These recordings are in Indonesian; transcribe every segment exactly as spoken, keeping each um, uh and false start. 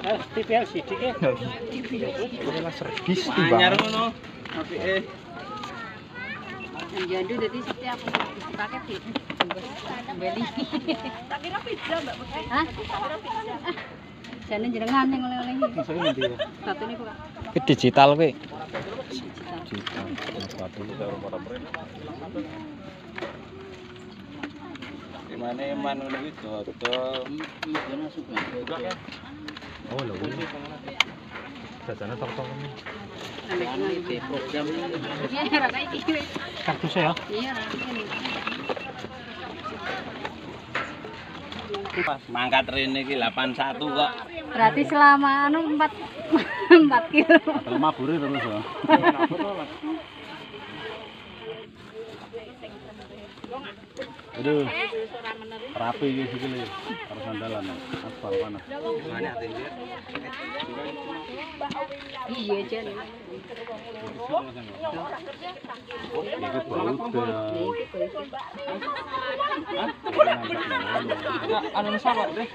T V L C D ke? Ora servis timbang. Anyar ngono. Apike. Jandu dadi setiap pakai di beli. Tak kira pizza Mbak Putri. Hah? Kira pizza. Jane jenengan yang oleh-oleh iki. Sing ndi ya? Satu niku, Kak. Ki digital kuwi. Digital. Sepatu karo para brand. Gimana man ngono iki dodol. Oh lho. Jajane tok-tok ini. Ambek program. Iya, ra kayak iki. Kartusnya ya? Iya, ra iki. Pas mangkat rene iki delapan satu kok. Berarti selama anu empat empat kilo. Lemah buri terus ya. Aduh. Rapi iki sikile. Karo sandalan. Aspal panas. Mana tinggi? Iya, Jan. Iki bau anu sapa deh.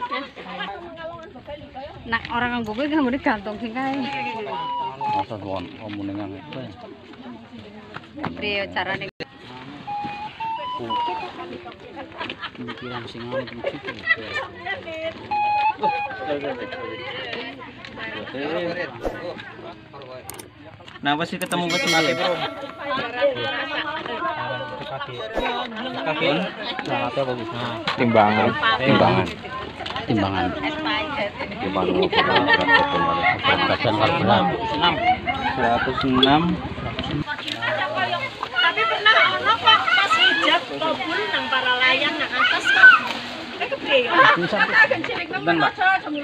Nak orang nganggo kuwi nggone gantung sing kae. Masa won omune ngene. Priyo carane Pemikiran sing anu iki. Nah, pasti ketemu ke sini, Bro. Kaki. Kaki. Sangatnya bagus. Nah, Timbangan, timbangan. timbangan. Timbangan Bagian karburan enam. seratus enam. Tapi pernah ono kok pas hijab kabur nang para layang nang atas kok. Eh kepriye ya? Bentar, Mbak.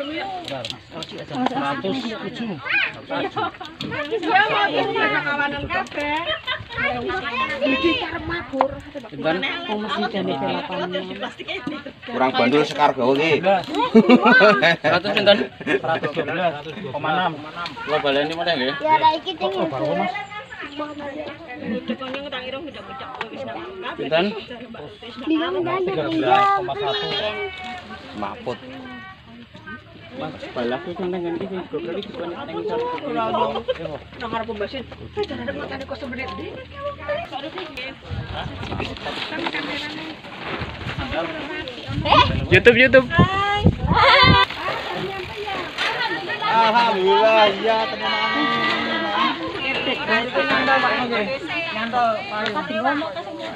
seratus tujuh. Ya mau nang kawanan kabeh. Iki karep mabur. Bentar. Oh mesti jane delapan. Kurang bandul sekargo iki. seratus pinten? seratus dua belas koma enam. Lo baleni mana nggih? Ya ra iki ting. Pinten? tiga belas koma satu. Mahfud. Mas balah kuwi nang ngene iki goblok iki bukan nang ngisor. Nang arep pembasin. Jarane matane kok semenit. YouTube YouTube. Alhamdulillah iya teman-teman. nyantol tadi ngomong ke sing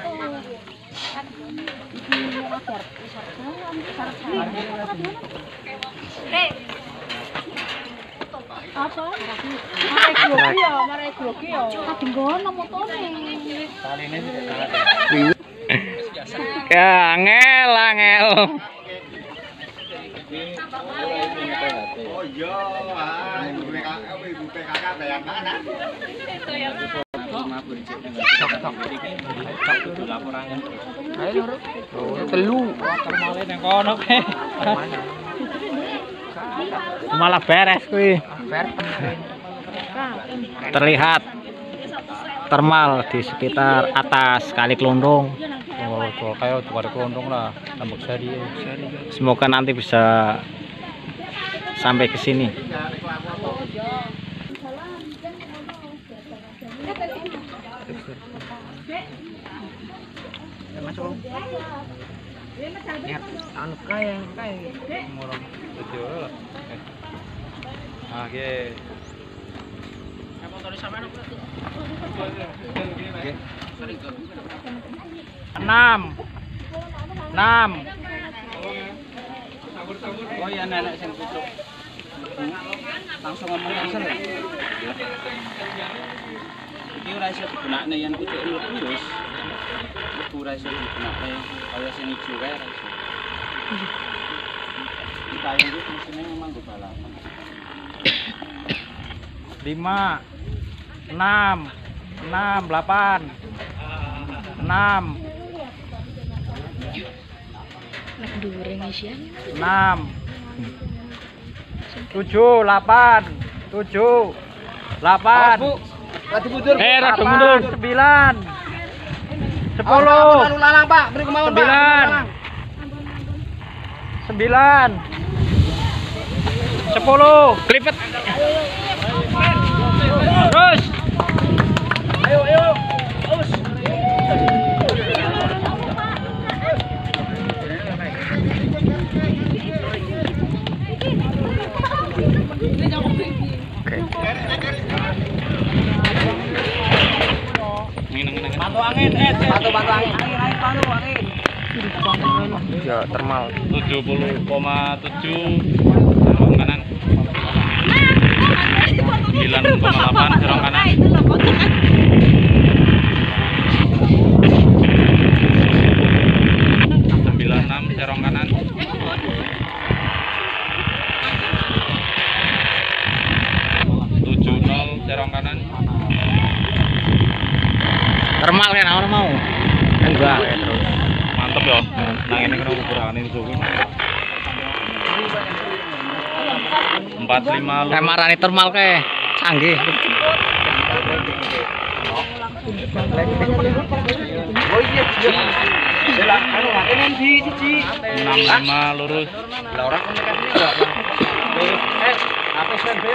apa? Mare gloki ya, mare gloki ya. Tadi ngono motone. Saline Ya angel angel. Oh iya, ah ibu P K K, ibu P K K bayang mana? Itu yang laporannya. Ayo lur. Telu. Termale nang kono ke. Malah beres kuwi. Terlihat termal di sekitar atas Kali Klondong. Oh, tuh kayak tuh Kali Klondong lah, Tambak Sari. Semoga nanti bisa sampai ke sini. Anu kaya kaya murah video lah. Ah, oke. Enam. Enam. Oh iya nenek sing pucuk. Langsung ngomong langsung. Iki ora iso digunakne yen pucuk mlebu wis. Mlebu ora iso digunakne kaya sing ijo kae ora iso. Kita ini fungsinya memang go balapan. Lima. Enam. Enam. Delapan. Enam. Enam. Tujuh. Delapan. Tujuh. Delapan. Eh, rada mundur. Sembilan. Sepuluh. Sembilan. Sembilan. sepuluh. Kelipet. Terus. Ayo, ayo. Bantu angin, eh, bantu bantu angin. Angin, angin, bantu angin. Ya, termal. tujuh puluh koma tujuh serong kanan. sembilan koma delapan serong kanan. sembilan puluh enam serong kanan. tujuh nol serong kanan. Termal kan awal mau. Enggak, ya, terus. Mantep ya. Nang ini kena ukuran ini suku. empat puluh lima Kayak marani termal kayak canggih. Oh iya, iya. Anu, ini di siji. enam puluh lima lurus. Lah orang komunikasinya enggak. Eh, apa sih, Be?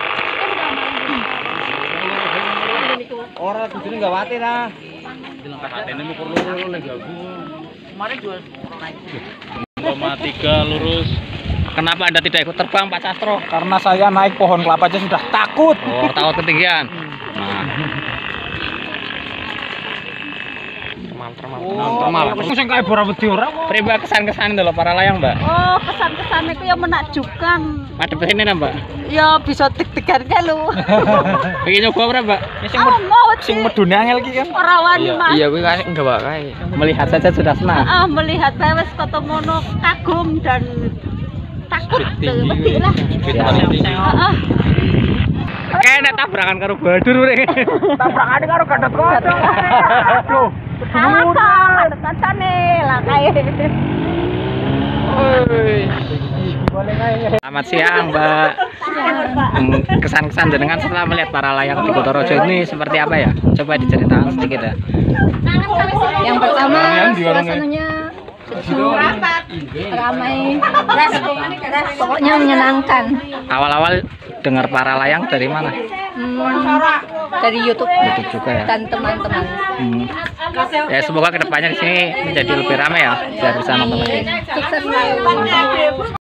Orang kudune enggak wate lah. Atene ngukur loro nek gagu. Kemarin jual naik. koma tiga lurus. Kenapa Anda tidak ikut terbang, Pak Castro? Karena saya naik pohon kelapa aja sudah takut. Oh, takut ketinggian. Nah. Termal, termal. Terus yang kayak bora wedi ora kok. Priba kesan-kesan itu loh para layang, Mbak. Oh, kesan-kesan itu yang menakjubkan. Madep sini nah, Mbak. Ya bisa deg-degan kan lu. Pengen nyoba berapa, Mbak? Ah, mau Sing sih. medune angel iki kan. Ora wani, Mas. Iya, gue kasih enggak Mbak kayak. Melihat saja sudah senang. Ah, melihat bae wis ketemu kagum dan takut wedi lah. Heeh. Kayaknya tabrakan karo badur rek. Tabrakane karo Gatot Kaca. Aduh. Kalah kancane lah kae. Selamat siang, Mbak. Hmm, kesan-kesan jenengan setelah melihat para layang di Kotorojo ini seperti apa ya? Coba diceritakan sedikit ya. Yang pertama suasananya sejuk, ramai, pokoknya menyenangkan. Awal-awal dengar para layang dari mana? Hmm, dari YouTube, YouTube juga ya. dan teman-teman. Hmm. Ya semoga kedepannya di sini menjadi lebih ramai ya, biar bisa nonton lagi. Sukses selalu.